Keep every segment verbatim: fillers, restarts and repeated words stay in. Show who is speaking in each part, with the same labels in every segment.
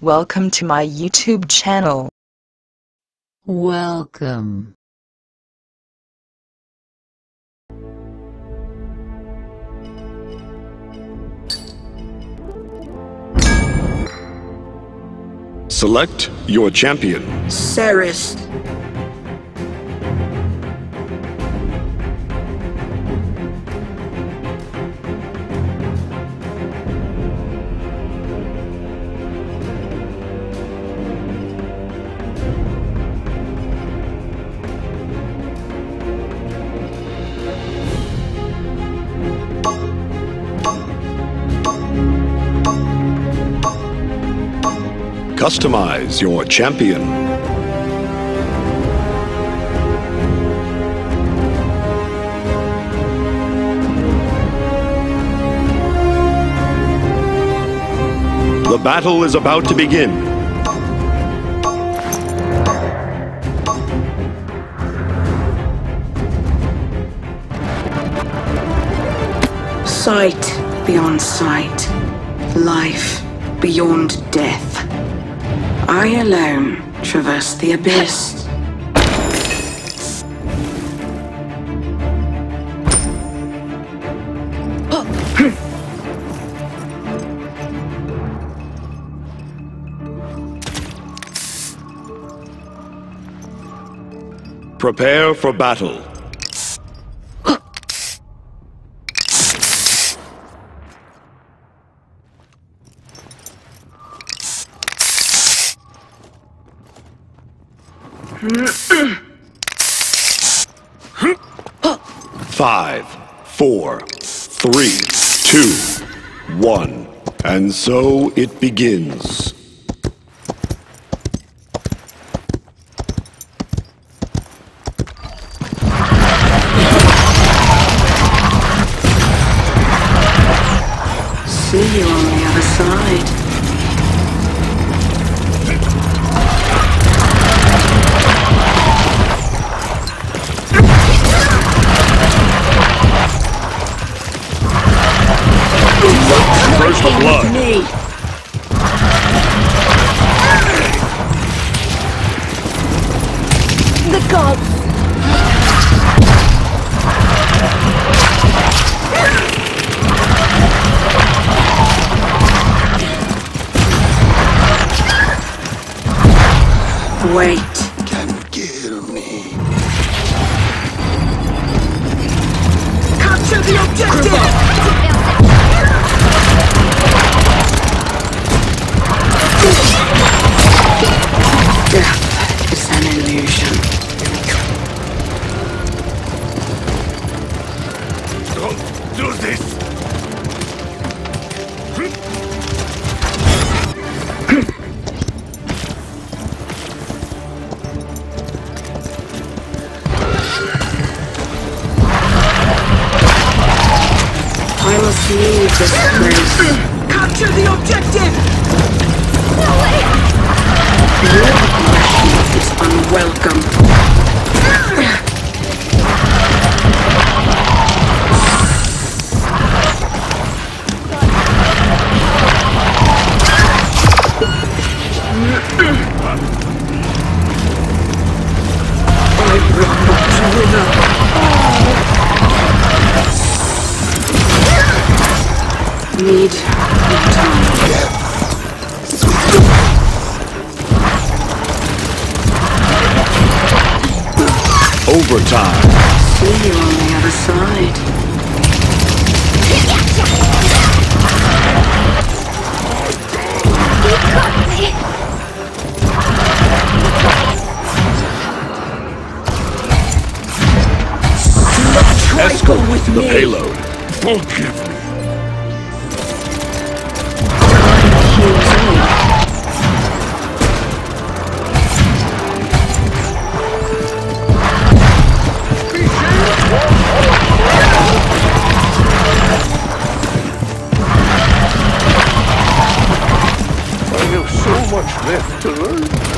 Speaker 1: Welcome to my YouTube channel.
Speaker 2: Welcome.
Speaker 3: Select your champion.
Speaker 4: Ceres.
Speaker 3: Customize your champion. The battle is about to begin.
Speaker 4: Sight beyond sight. Life beyond death. I alone traverse the abyss.
Speaker 3: Prepare for battle. Five, four, three, two, one. And so it begins.
Speaker 4: See you on the other side.
Speaker 3: First the blood.
Speaker 2: The gods!
Speaker 4: Wait.
Speaker 3: Can kill me.
Speaker 4: Capture the objective! Death is an illusion.
Speaker 3: Don't do this.
Speaker 4: I must leave this place. Capture the objective!
Speaker 2: No way!
Speaker 4: Your aggression is unwelcome. I will not winner. Need more time.
Speaker 3: Overtime.
Speaker 4: See you on the other side.
Speaker 2: You got me!
Speaker 3: Escort with the payload. Forgive me.
Speaker 5: I have so much left to learn.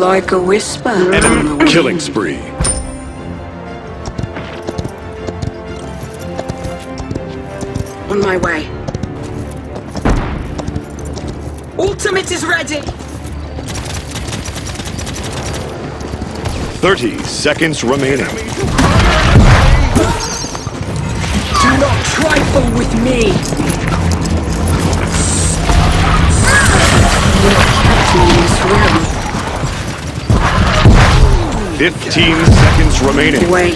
Speaker 4: Like a whisper.
Speaker 3: Enemy killing spree.
Speaker 4: On my way.
Speaker 6: Ultimate is ready!
Speaker 3: thirty seconds remaining.
Speaker 6: Do not trifle with me!
Speaker 3: fifteen seconds remaining.
Speaker 4: Wait.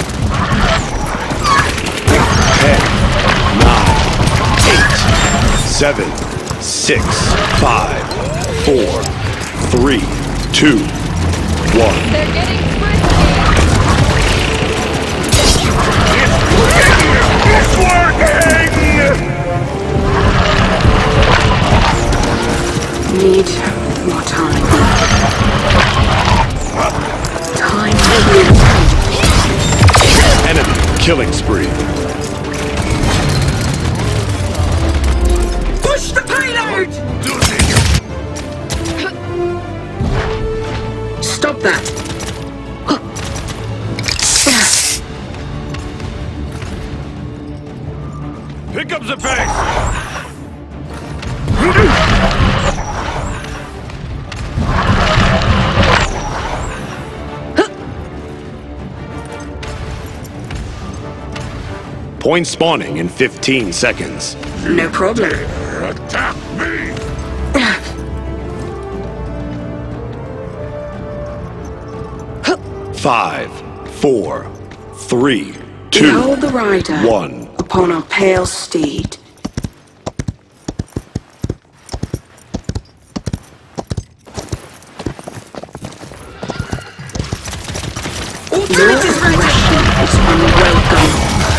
Speaker 3: ten, nine, eight, seven, six, five, four, three, two, one.
Speaker 2: They're getting
Speaker 5: It's working!
Speaker 4: Need more time. Time every
Speaker 3: Enemy killing spree.
Speaker 6: Push the payload!
Speaker 4: Stop that.
Speaker 3: Pick up the pace. Point spawning in fifteen seconds.
Speaker 4: No problem.
Speaker 5: Attack me!
Speaker 3: Five, four, three, two,
Speaker 4: Behold the rider
Speaker 3: one.
Speaker 4: upon a pale steed. Your aggression is unwelcome.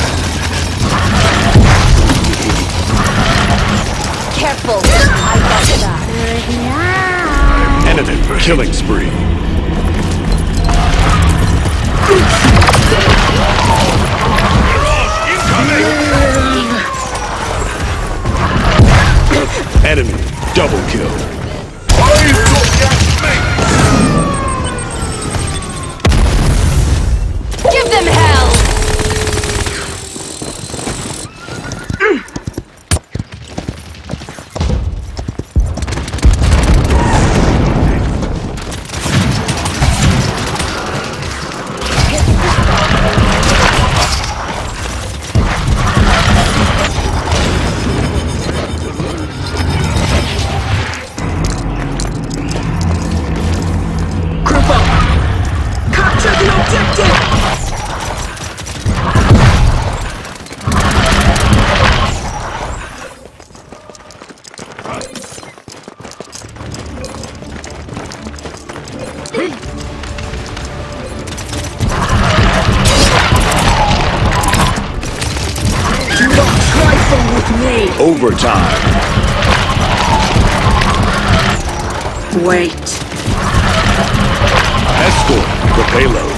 Speaker 2: careful. I got that.
Speaker 3: Enemy killing spree. Enemy double kill.
Speaker 2: Give them hell!
Speaker 6: Group up! Capture the objective! Do not trifle with me!
Speaker 3: Overtime.
Speaker 4: Wait.
Speaker 3: Escort the payload.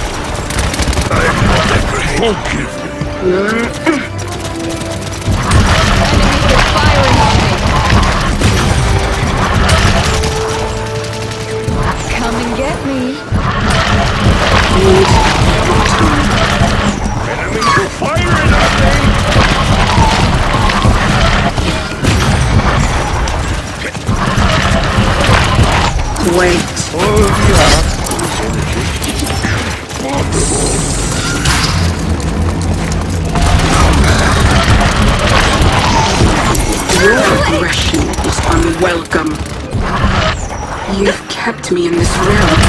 Speaker 5: Forgive me.
Speaker 2: They're firing on me. Come and get me.
Speaker 4: Need more time.
Speaker 5: Enemies are firing at me!
Speaker 4: Wait.
Speaker 5: Oh, yeah.
Speaker 4: Your aggression is unwelcome. You've kept me in this realm.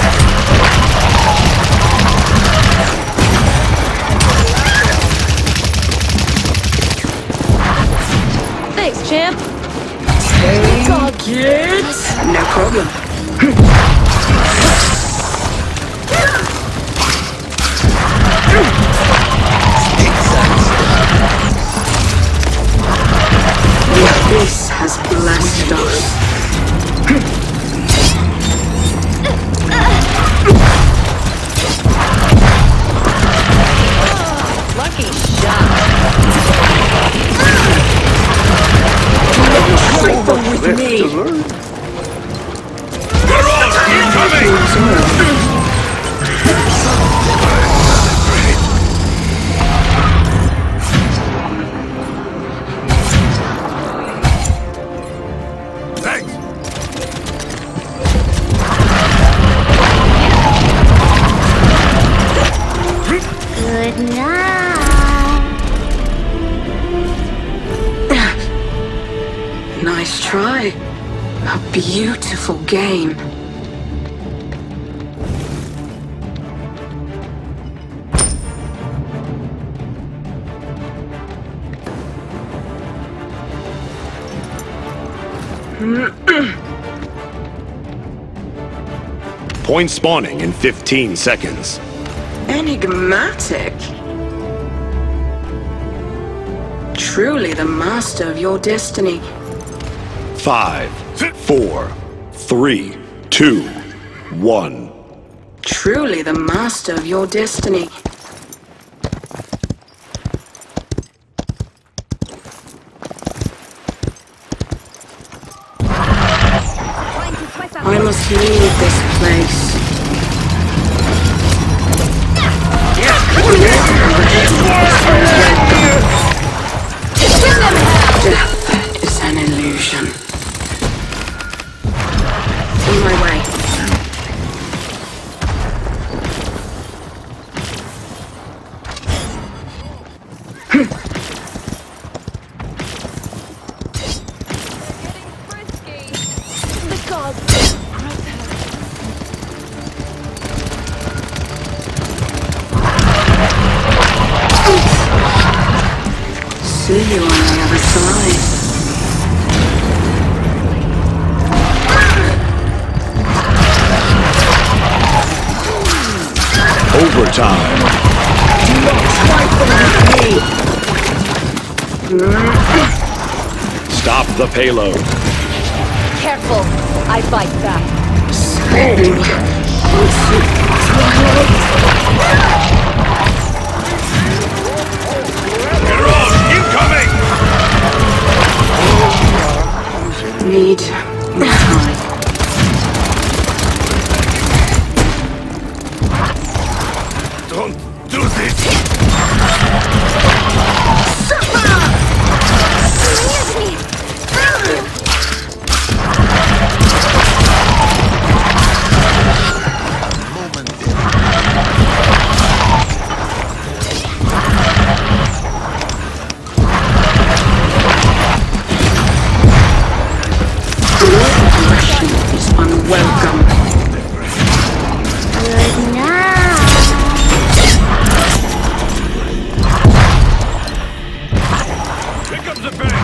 Speaker 2: Thanks, champ.
Speaker 4: No problem. This has blessed us.
Speaker 2: Lucky shot.
Speaker 6: Trifle with me!
Speaker 5: They're all incoming!
Speaker 4: Nice try. A beautiful game.
Speaker 3: Point spawning in fifteen seconds.
Speaker 4: Enigmatic. Truly the master of your destiny.
Speaker 3: Five, four, three, two, one.
Speaker 4: Truly the master of your destiny. I must leave this place. Death is an illusion. On my way. See you on the other side.
Speaker 3: Overtime.
Speaker 6: Do not trifle with me!
Speaker 3: Stop the payload.
Speaker 2: Careful. I bite back.
Speaker 4: Spend.
Speaker 3: Incoming!
Speaker 4: Need more time.
Speaker 3: Don't do this!
Speaker 4: Aggression is unwelcome.
Speaker 3: Here comes the bank!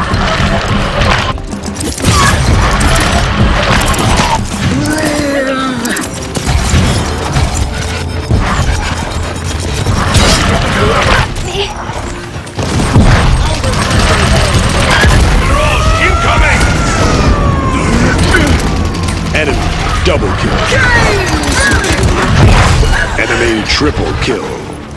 Speaker 3: Incoming! Enemy double kill. Enemy triple kill.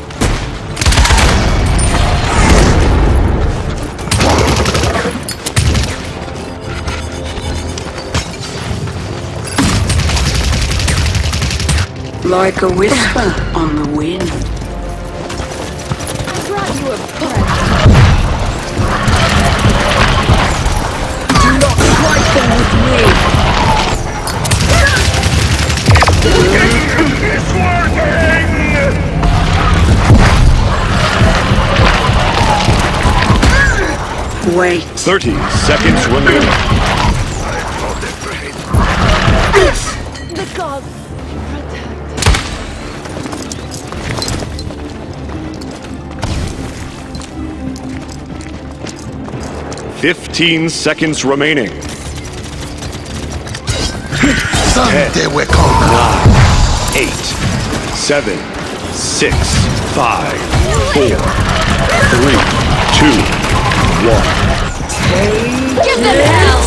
Speaker 4: Like a whisper on the wind.
Speaker 2: I brought you a friend.
Speaker 6: Do not trifle with me!
Speaker 3: It's working!
Speaker 4: Wait.
Speaker 3: Thirty seconds remaining.
Speaker 2: The gods.
Speaker 3: Fifteen seconds remaining.
Speaker 5: Someday we come.
Speaker 3: Nine, eight, seven, six, five, four, three, two, one.
Speaker 2: Give them hell.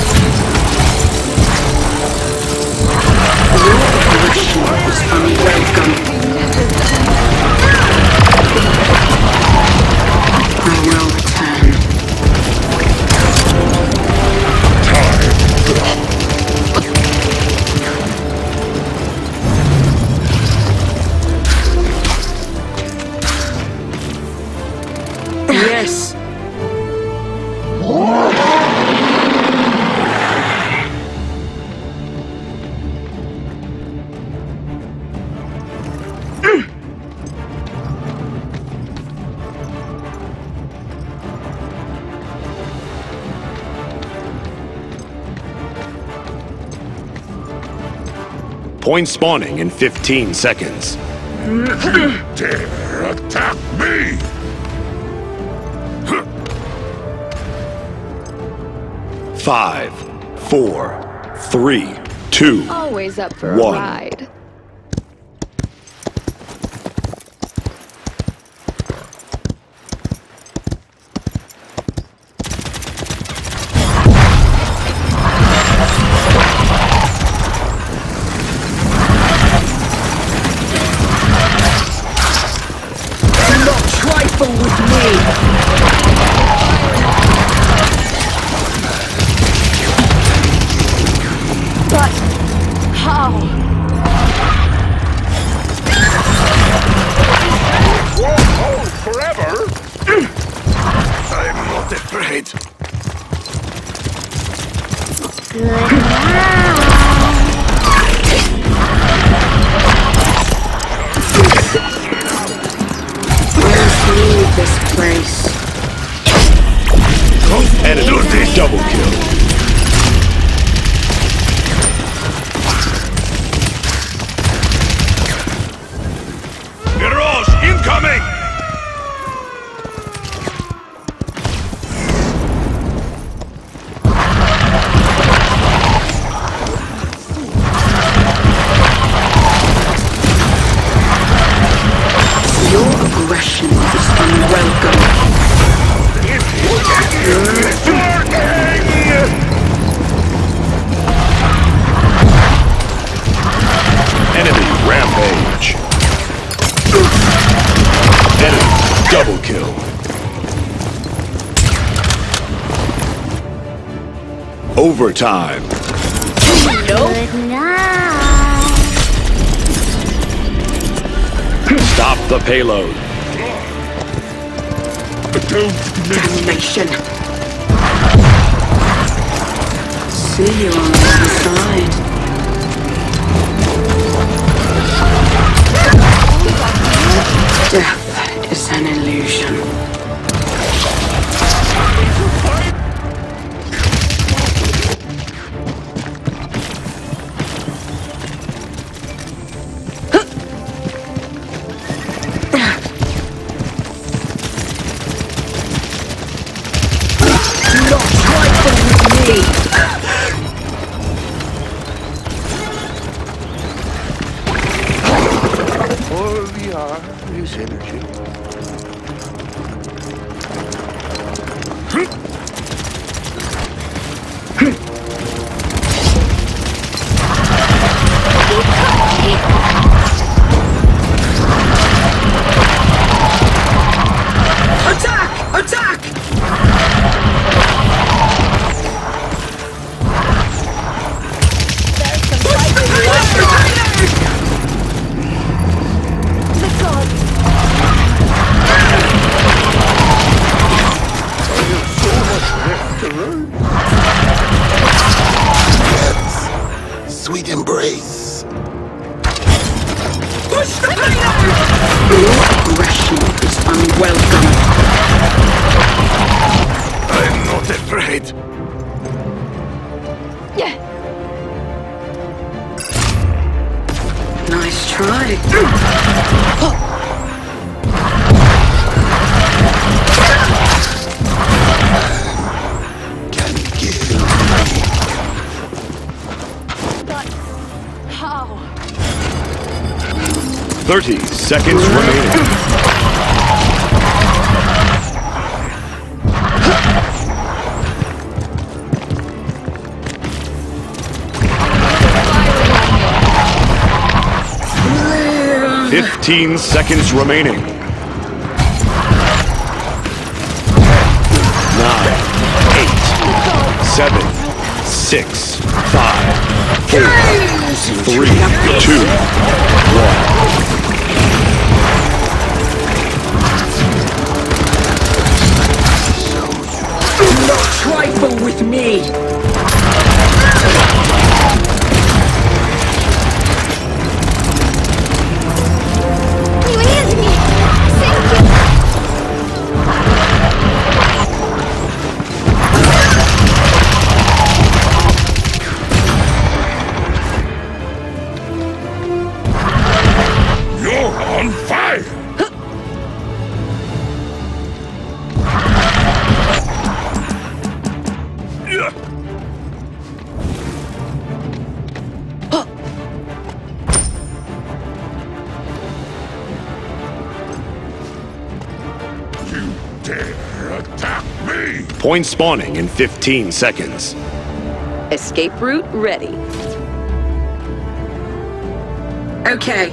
Speaker 4: Aggression is unwelcome. I will return. Yes.
Speaker 3: Point spawning in fifteen seconds.
Speaker 5: Dare attack me!
Speaker 3: Five, four, three, two,
Speaker 2: Always up for
Speaker 3: One.
Speaker 2: a ride.
Speaker 6: Do not trifle with me!
Speaker 2: But how?
Speaker 5: Won't hold forever! I'm not afraid.
Speaker 4: Let's leave this place.
Speaker 3: Enemy double kill.
Speaker 5: Mirage incoming!
Speaker 4: Your aggression is unwelcome.
Speaker 3: Enemy rampage. Enemy double kill. Overtime. Stop the payload.
Speaker 4: Damnation. See you on the other side. Death is an illusion.
Speaker 6: Do not trifle with me!
Speaker 5: All we are is energy.
Speaker 6: Attack! Attack!
Speaker 2: The gods!
Speaker 5: So much left to learn. Sweet embrace.
Speaker 6: Push the payload!
Speaker 4: Your aggression is unwelcome.
Speaker 5: I'm not afraid.
Speaker 2: Yeah.
Speaker 4: Nice try.
Speaker 5: Can kill.
Speaker 2: But how?
Speaker 3: thirty seconds remaining. Fifteen seconds remaining. Nine, eight, seven, six, five, four, three, two, one.
Speaker 6: Do not trifle with me!
Speaker 2: You healed me! Thank you!
Speaker 3: Point spawning in fifteen seconds.
Speaker 4: Escape route ready. Okay.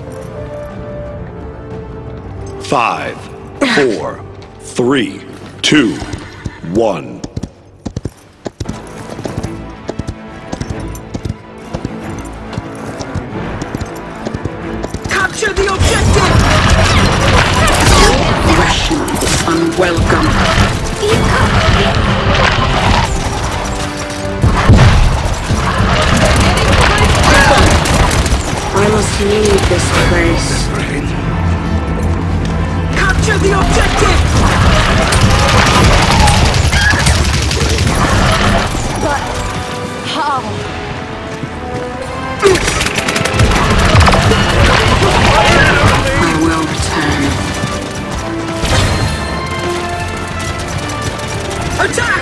Speaker 3: Five, four, three, two, one.
Speaker 6: Capture the objective!
Speaker 4: Aggression is unwelcome. I must leave this place.
Speaker 6: Capture the objective!
Speaker 2: But how?
Speaker 4: I will return.
Speaker 6: Attack!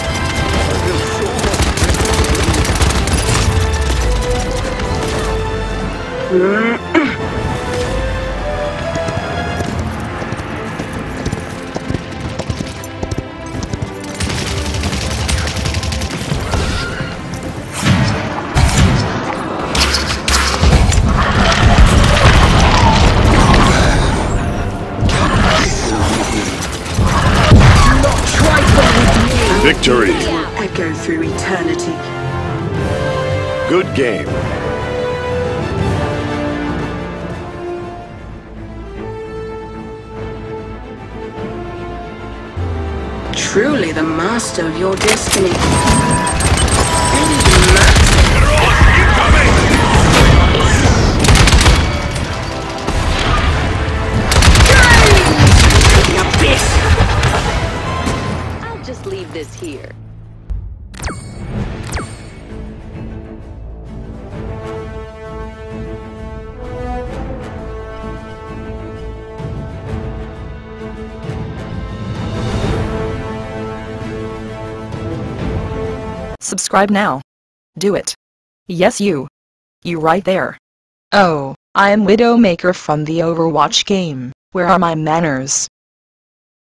Speaker 3: Victory.
Speaker 4: Echo through eternity.
Speaker 3: Good game.
Speaker 4: Truly the master of your destiny. The abyss.
Speaker 7: I'll just leave this here.
Speaker 1: Subscribe now. Do it. Yes, you. You right there. Oh, I am Widowmaker from the Overwatch game. Where are my manners?